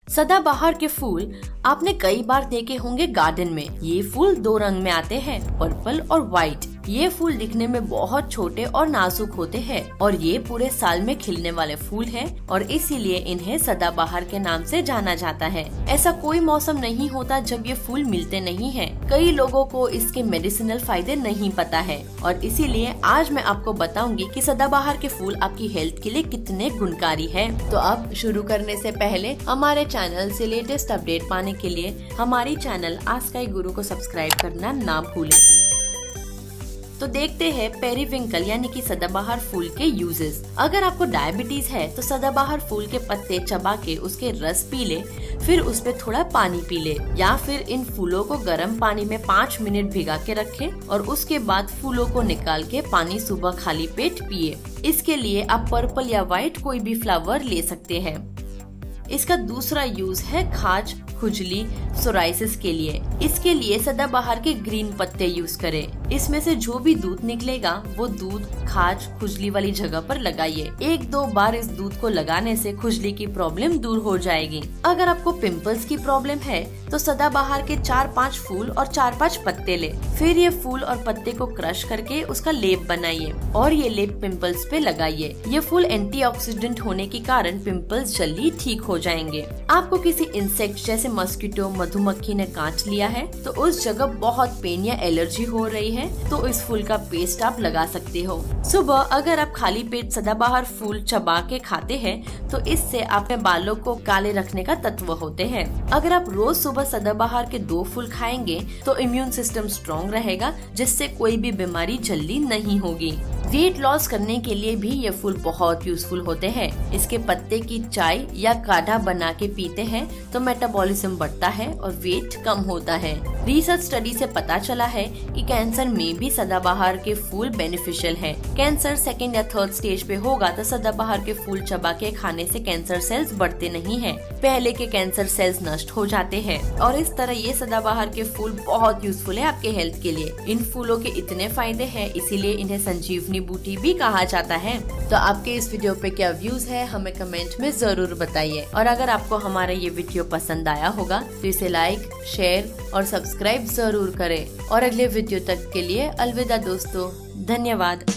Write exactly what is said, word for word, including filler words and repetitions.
सदाबहार के फूल आपने कई बार देखे होंगे गार्डन में। ये फूल दो रंग में आते हैं, पर्पल और व्हाइट। ये फूल दिखने में बहुत छोटे और नाजुक होते हैं और ये पूरे साल में खिलने वाले फूल हैं और इसीलिए इन्हें सदाबहार के नाम से जाना जाता है। ऐसा कोई मौसम नहीं होता जब ये फूल मिलते नहीं हैं। कई लोगों को इसके मेडिसिनल फायदे नहीं पता है और इसीलिए आज मैं आपको बताऊंगी कि सदाबहार के फूल आपकी हेल्थ के लिए कितने गुणकारी है। तो अब शुरू करने से पहले हमारे चैनल से लेटेस्ट अपडेट पाने के लिए हमारी चैनल आस्काई गुरु को सब्सक्राइब करना ना भूलें। तो देखते हैं पेरीविंकल यानी कि सदाबहार फूल के यूजेस। अगर आपको डायबिटीज है तो सदाबहार फूल के पत्ते चबा के उसके रस पी ले, फिर उस पे थोड़ा पानी पी ले, या फिर इन फूलों को गर्म पानी में पाँच मिनट भिगा के रखें और उसके बाद फूलों को निकाल के पानी सुबह खाली पेट पिए। इसके लिए आप पर्पल या व्हाइट कोई भी फ्लावर ले सकते हैं। इसका दूसरा यूज है खाज, खुजली, सोराइसिस के लिए। इसके लिए सदाबहार के ग्रीन पत्ते यूज करें। इसमें से जो भी दूध निकलेगा वो दूध खाज, खुजली वाली जगह पर लगाइए। एक दो बार इस दूध को लगाने से खुजली की प्रॉब्लम दूर हो जाएगी। अगर आपको पिंपल्स की प्रॉब्लम है तो सदाबहार के चार पाँच फूल और चार पाँच पत्ते ले, फिर ये फूल और पत्ते को क्रश करके उसका लेप बनाइए और ये लेप पिंपल्स पे लगाइए। ये फूल एंटीऑक्सीडेंट होने के कारण पिंपल्स जल्दी ठीक हो जाएंगे। आपको किसी इंसेक्ट जैसे मस्कीटो, मधुमक्खी ने काट लिया है तो उस जगह बहुत पेन या एलर्जी हो रही है तो इस फूल का पेस्ट आप लगा सकते हो। सुबह अगर आप खाली पेट सदाबहार फूल चबा के खाते हैं तो इससे आपके बालों को काले रखने का तत्व होते हैं। अगर आप रोज सुबह सदाबहार के दो फूल खाएंगे तो इम्यून सिस्टम स्ट्रॉन्ग रहेगा, जिससे कोई भी बीमारी जल्दी नहीं होगी। वेट लॉस करने के लिए भी ये फूल बहुत यूजफुल होते हैं। इसके पत्ते की चाय या काढ़ा बना के पीते हैं तो मेटाबॉलिज्म बढ़ता है और वेट कम होता है। रिसर्च स्टडी से पता चला है कि कैंसर में भी सदाबहार के फूल बेनिफिशियल है। कैंसर सेकेंड या थर्ड स्टेज पे होगा तो सदाबहार के फूल चबा के खाने से कैंसर सेल्स बढ़ते नहीं हैं, पहले के कैंसर सेल्स नष्ट हो जाते हैं और इस तरह ये सदाबहार के फूल बहुत यूजफुल है आपके हेल्थ के लिए। इन फूलों के इतने फायदे हैं, इसीलिए इन्हें संजीवनी बूटी भी कहा जाता है। तो आपके इस वीडियो पे क्या व्यूज है हमें कमेंट में जरूर बताइए और अगर आपको हमारा ये वीडियो पसंद आया होगा तो इसे लाइक, शेयर और सब्सक्राइब जरूर करें। और अगले वीडियो तक के लिए अलविदा दोस्तों, धन्यवाद।